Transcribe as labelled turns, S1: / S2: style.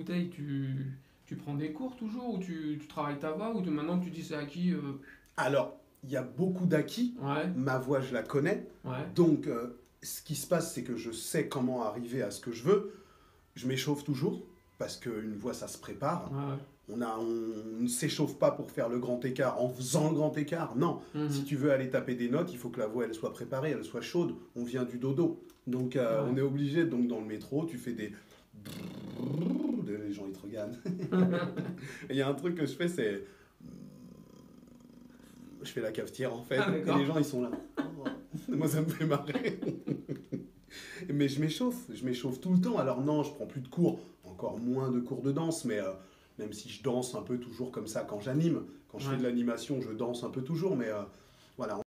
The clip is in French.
S1: bouteille, tu prends des cours toujours ou tu travailles ta voix ou maintenant que tu dis c'est acquis
S2: Alors, il y a beaucoup d'acquis.
S1: Ouais,
S2: Ma voix, je la connais.
S1: ouais,
S2: Donc, ce qui se passe, c'est que je sais comment arriver à ce que je veux. Je m'échauffe toujours, parce qu'une voix, ça se prépare.
S1: ouais,
S2: On ne s'échauffe pas pour faire le grand écart en faisant le grand écart. Non,
S1: ouais.
S2: si tu veux aller taper des notes, il faut que la voix elle soit préparée, elle soit chaude. On vient du dodo. Donc
S1: Ouais.
S2: on est obligé, donc dans le métro, tu fais des... Les gens ils te regardent. Il y a un truc que je fais, c'est... Je fais la cafetière en fait,
S1: Ah,
S2: et
S1: d'accord.
S2: les gens ils sont là. Moi ça me fait marrer. Mais je m'échauffe tout le temps. Alors non, je prends plus de cours, encore moins de cours de danse, mais même si je danse un peu toujours comme ça quand j'anime, quand je fais
S1: Ouais.
S2: de l'animation, je danse un peu toujours, mais voilà.